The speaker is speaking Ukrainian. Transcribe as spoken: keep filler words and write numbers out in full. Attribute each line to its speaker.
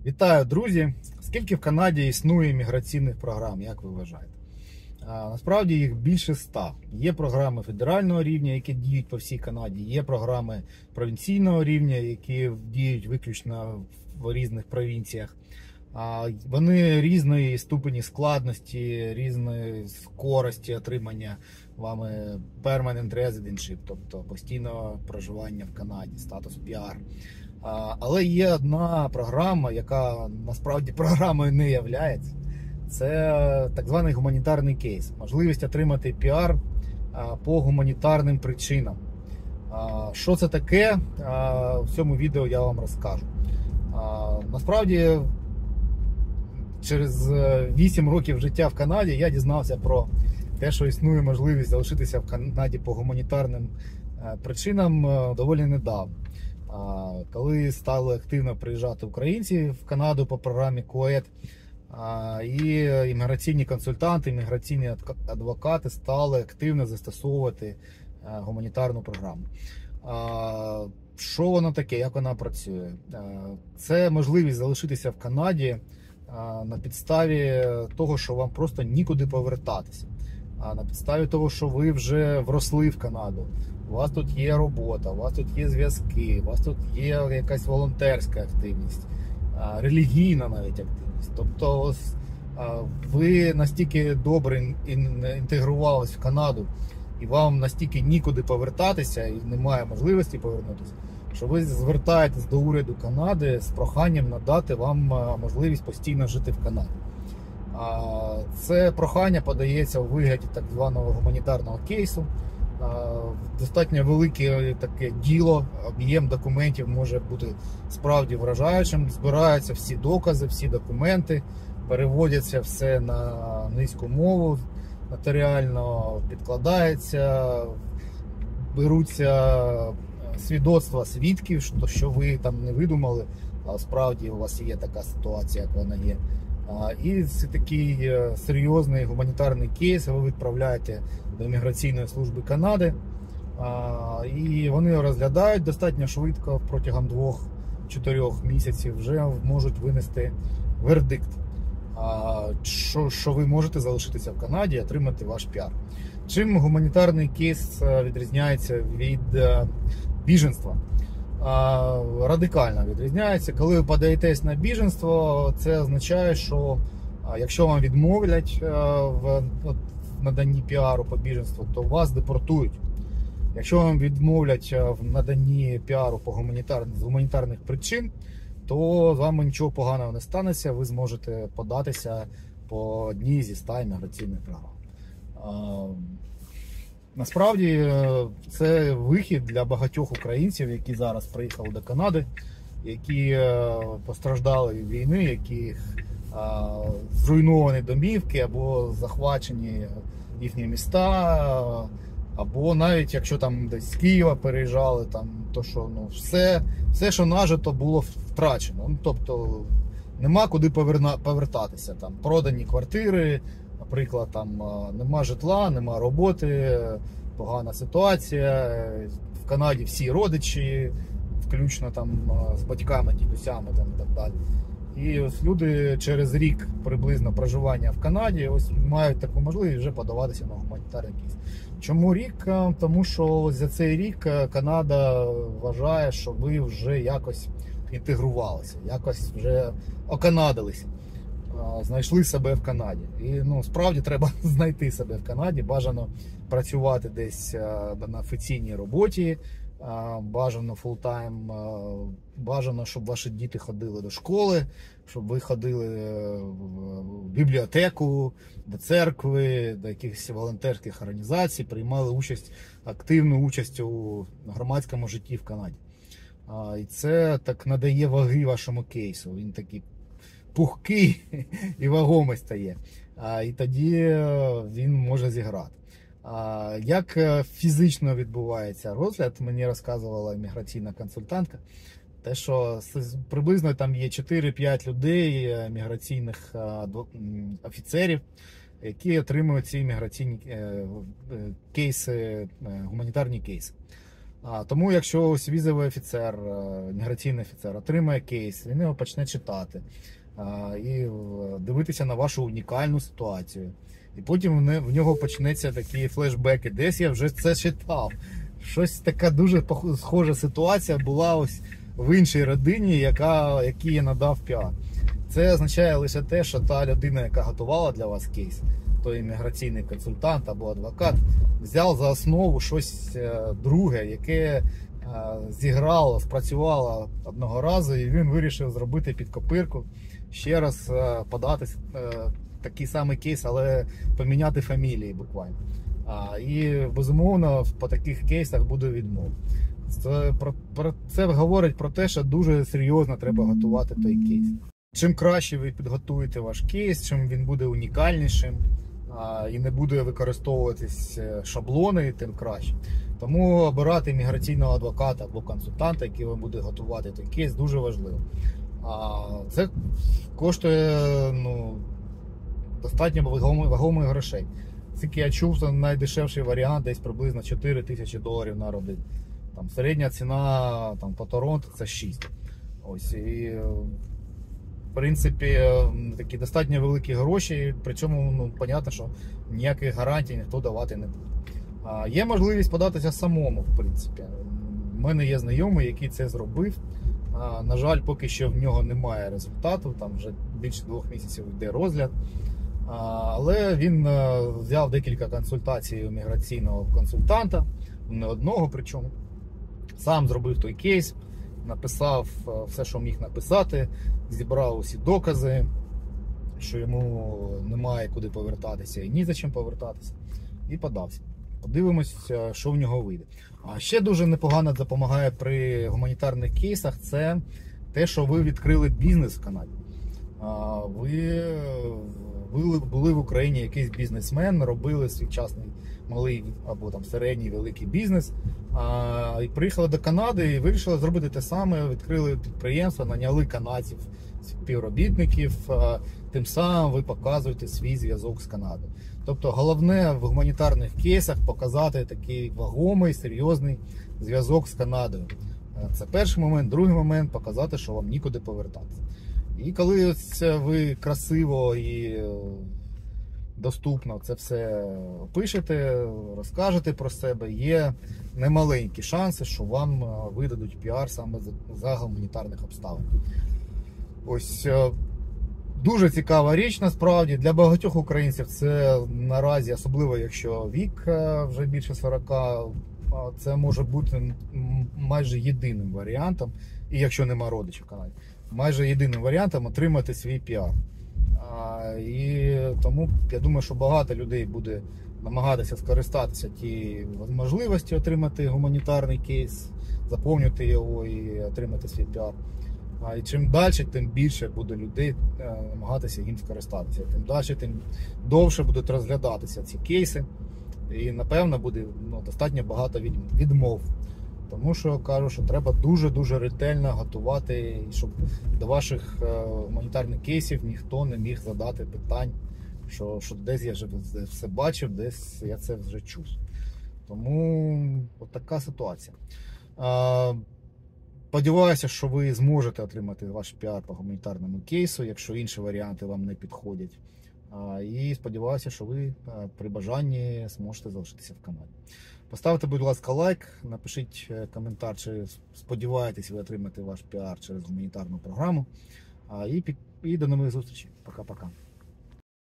Speaker 1: Вітаю, друзі! Скільки в Канаді існує міграційних програм, як ви вважаєте? А, насправді їх більше ста. Є програми федерального рівня, які діють по всій Канаді, є програми провінційного рівня, які діють виключно в різних провінціях. А, вони різної ступені складності, різної скорості отримання вами permanent residentship, тобто постійного проживання в Канаді, статус пі ар. Але є одна програма, яка насправді програмою не являється. Це так званий гуманітарний кейс. Можливість отримати пі ар по гуманітарним причинам. Що це таке? В цьому відео я вам розкажу. Насправді, через вісім років життя в Канаді я дізнався про те, що існує можливість залишитися в Канаді по гуманітарним причинам доволі недавно. Коли стали активно приїжджати українці в Канаду по програмі КОЕД, і імміграційні консультанти, імміграційні адвокати стали активно застосовувати гуманітарну програму. Що вона таке, як вона працює? Це можливість залишитися в Канаді на підставі того, що вам просто нікуди повертатися. На підставі того, що ви вже вросли в Канаду. У вас тут є робота, у вас тут є зв'язки, у вас тут є якась волонтерська активність, релігійна навіть активність. Тобто ви настільки добре інтегрувалися в Канаду, і вам настільки нікуди повертатися, і немає можливості повернутися, що ви звертаєтесь до уряду Канади з проханням надати вам можливість постійно жити в Канаді. Це прохання подається у вигляді так званого гуманітарного кейсу. Достатньо велике таке діло, об'єм документів може бути справді вражаючим. Збираються всі докази, всі документи, переводяться все на англійську мову, нотаріально підкладається, беруться свідоцтва свідків, що ви там не видумали, а справді у вас є така ситуація, як вона є. І це такий серйозний гуманітарний кейс ви відправляєте до Міграційної служби Канади, і вони його розглядають достатньо швидко, протягом двох-чотирьох місяців вже можуть винести вердикт, що, що ви можете залишитися в Канаді і отримати ваш пі ар. Чим гуманітарний кейс відрізняється від біженства? Радикально відрізняється. Коли ви подаєтесь на біженство, це означає, що якщо вам відмовлять в наданні пі ару по біженству, то вас депортують. Якщо вам відмовлять в наданні пі ару по гуманітарних, з гуманітарних причин, то з вами нічого поганого не станеться, ви зможете податися по одній зі ста імміграційних програм. Насправді це вихід для багатьох українців, які зараз приїхали до Канади, які постраждали від війни, яких зруйновані домівки або захвачені їхні міста, або навіть якщо там десь з Києва переїжджали, там, то що ну, все, все, що нажито, було втрачено. Ну, тобто нема куди поверна, повертатися. Там продані квартири, наприклад, там нема житла, нема роботи, погана ситуація. В Канаді всі родичі, включно там з батьками, дідусями там, і так далі. І ось люди через рік приблизно проживання в Канаді ось мають таку можливість вже подаватися на гуманітарний кейс. Чому рік? Тому що за цей рік Канада вважає, що ви вже якось інтегрувалися, якось вже оканадилися, знайшли себе в Канаді. І ну, справді треба знайти себе в Канаді, бажано працювати десь на офіційній роботі, бажано фултайм, бажано, щоб ваші діти ходили до школи, щоб ви ходили в бібліотеку, до церкви, до якихось волонтерських організацій, приймали участь, активну участь у громадському житті в Канаді. І це так надає ваги вашому кейсу. Він такий пухкий і вагомий стає. І тоді він може зіграти. Як фізично відбувається розгляд, мені розказувала міграційна консультантка, те, що приблизно там є чотири-п'ять людей, міграційних офіцерів, які отримують ці міграційні кейси, гуманітарні кейси. А, тому якщо ось візовий офіцер, міграційний офіцер отримає кейс, він його почне читати а, і дивитися на вашу унікальну ситуацію. І потім в нього почнеться такі флешбеки. Десь я вже це читав. Щось така дуже схожа ситуація була ось в іншій родині, яка, якій я надав піар. Це означає лише те, що та людина, яка готувала для вас кейс, той імміграційний консультант або адвокат, взяв за основу щось друге, яке зіграло, спрацювало одного разу, і він вирішив зробити під копирку, ще раз подати такий самий кейс, але поміняти фамілії буквально. А, і безумовно по таких кейсах буде відмова. Це, про, про, це говорить про те, що дуже серйозно треба готувати той кейс. Чим краще ви підготуєте ваш кейс, чим він буде унікальнішим а, і не буде використовуватись шаблони, тим краще. Тому обирати міграційного адвоката або консультанта, який вам буде готувати той кейс, дуже важливо. А, це коштує ну, достатньо вагомих, вагомих грошей. Скільки я чув, то найдешевший варіант десь приблизно чотири тисячі доларів на родину. Там середня ціна там, по Торонто це шість. Ось, і, в принципі, такі достатньо великі гроші, при цьому, ну, понятно, що ніяких гарантій ніхто давати не буде. А, є можливість податися самому, в принципі. У мене є знайомий, який це зробив. А, на жаль, поки що в нього немає результату, там вже більше двох місяців йде розгляд. Але він взяв декілька консультацій у міграційного консультанта, не одного причому. Сам зробив той кейс, написав все, що міг написати, зібрав усі докази, що йому немає куди повертатися і ні за чим повертатися, і подався. Подивимось, що в нього вийде. А ще дуже непогано допомагає при гуманітарних кейсах це те, що ви відкрили бізнес в Канаді. Ви були в Україні якийсь бізнесмен, робили свій частний малий або там середній великий бізнес, а, і приїхали до Канади і вирішили зробити те саме, відкрили підприємство, наняли канадців, співробітників, а, тим самим ви показуєте свій зв'язок з Канадою. Тобто головне в гуманітарних кейсах показати такий вагомий, серйозний зв'язок з Канадою. Це перший момент. Другий момент – показати, що вам нікуди повертатися. І коли ось ви красиво і доступно це все пишете, розкажете про себе, є немаленькі шанси, що вам видадуть піар саме за гуманітарних обставин. Ось дуже цікава річ насправді. Для багатьох українців це наразі, особливо якщо вік вже більше сорока, це може бути майже єдиним варіантом, і якщо нема родичів в Канаді, майже єдиним варіантом отримати свій піар. А, і тому я думаю, що багато людей буде намагатися скористатися тією можливості отримати гуманітарний кейс, заповнити його і отримати свій піар. А, і чим далі, тим більше буде людей намагатися їм скористатися. Тим далі, тим довше будуть розглядатися ці кейси. І напевно буде ну, достатньо багато відмов. Тому що кажу, що треба дуже-дуже ретельно готувати, щоб до ваших гуманітарних кейсів ніхто не міг задати питань, що, що десь я вже все бачив, десь я це вже чув. Тому от така ситуація. Сподіваюся, що ви зможете отримати ваш піар по гуманітарному кейсу, якщо інші варіанти вам не підходять. І сподіваюся, що ви при бажанні зможете залишитися в Канаді. Поставте, будь ласка, лайк, напишіть коментар, чи сподіваєтесь ви отримати ваш піар через гуманітарну програму. І, і до нових зустрічей. Пока-пока.